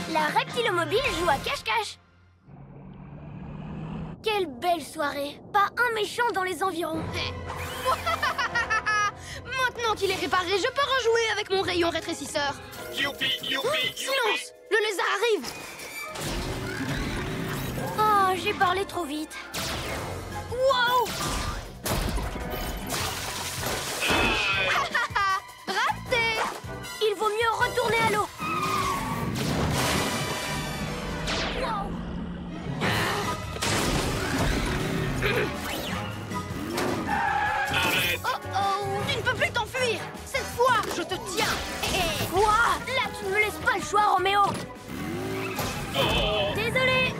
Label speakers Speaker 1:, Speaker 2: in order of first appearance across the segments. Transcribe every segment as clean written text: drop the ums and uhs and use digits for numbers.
Speaker 1: La Reptilomobile joue à cache-cache. Quelle belle soirée. Pas un méchant dans les environs.
Speaker 2: Maintenant qu'il est réparé, je peux rejouer avec mon rayon rétrécisseur.
Speaker 3: Youpi, youpi,
Speaker 2: Silence! Le lézard arrive!
Speaker 1: Oh, j'ai parlé trop vite. Wow!
Speaker 2: Raté!
Speaker 1: Il vaut mieux retourner à l'eau. Wow!
Speaker 3: Arrête!
Speaker 2: Oh oh! Tu ne peux plus t'enfuir! Cette fois, je te tiens!
Speaker 1: Quoi? Là, tu ne me laisses pas le choix, Roméo.
Speaker 3: Oh!
Speaker 1: Désolé.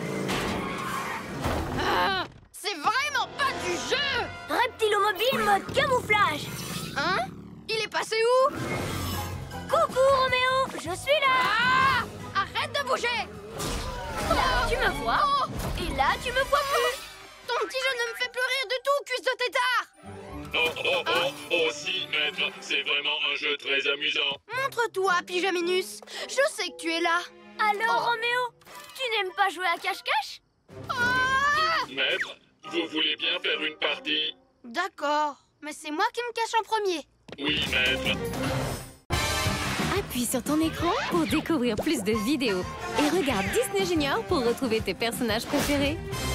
Speaker 2: C'est vraiment pas du jeu!
Speaker 1: Reptilomobile mode camouflage.
Speaker 2: Hein? Il est passé où?
Speaker 1: Coucou, Roméo. Je suis là.
Speaker 2: Ah! Arrête de bouger!
Speaker 1: Là, tu me vois. Et là, tu me vois plus.
Speaker 2: Ton petit jeu ne me fait plus rire du tout, cuisse de tétard!
Speaker 3: Oh, oh, oh! Oh si, maître! C'est vraiment un jeu très amusant!
Speaker 2: Montre-toi, Pyjaminus! Je sais que tu es là!
Speaker 1: Alors, Roméo, tu n'aimes pas jouer à cache-cache?
Speaker 2: Ah!
Speaker 3: Maître, vous voulez bien faire une partie?
Speaker 2: D'accord, mais c'est moi qui me cache en premier.
Speaker 3: Oui, maître.
Speaker 4: Appuie sur ton écran pour découvrir plus de vidéos. Et regarde Disney Junior pour retrouver tes personnages préférés.